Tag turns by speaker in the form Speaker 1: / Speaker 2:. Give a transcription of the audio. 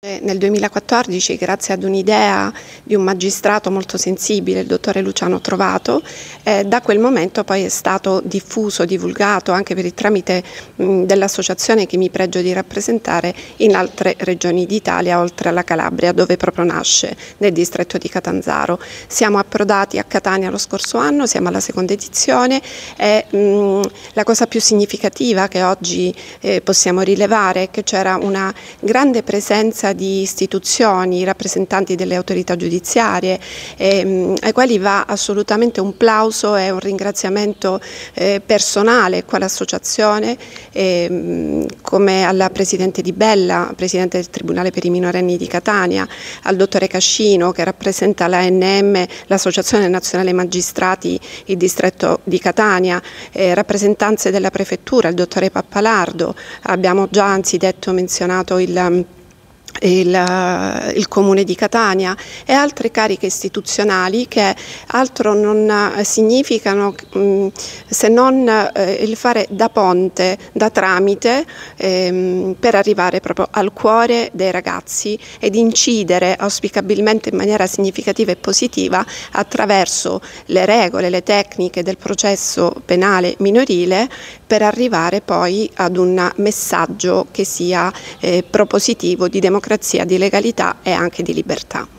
Speaker 1: Nel 2014, grazie ad un'idea di un magistrato molto sensibile, il dottore Luciano Trovato, da quel momento poi è stato diffuso, divulgato anche per il tramite dell'associazione che mi pregio di rappresentare in altre regioni d'Italia, oltre alla Calabria, dove proprio nasce, nel distretto di Catanzaro. Siamo approdati a Catania lo scorso anno, siamo alla seconda edizione e la cosa più significativa che oggi possiamo rilevare è che c'era una grande presenza di istituzioni, rappresentanti delle autorità giudiziarie, ai quali va assolutamente un plauso e un ringraziamento personale qua all'associazione, come alla Presidente Di Bella, Presidente del Tribunale per i minorenni di Catania, al dottore Cascino che rappresenta l'ANM, l'Associazione Nazionale Magistrati, il distretto di Catania, rappresentanze della Prefettura, il dottore Pappalardo, abbiamo già anzitutto menzionato il Comune di Catania e altre cariche istituzionali che altro non significano se non il fare da ponte, da tramite per arrivare proprio al cuore dei ragazzi ed incidere auspicabilmente in maniera significativa e positiva attraverso le regole, le tecniche del processo penale minorile per arrivare poi ad un messaggio che sia propositivo di democrazia, di legalità e anche di libertà.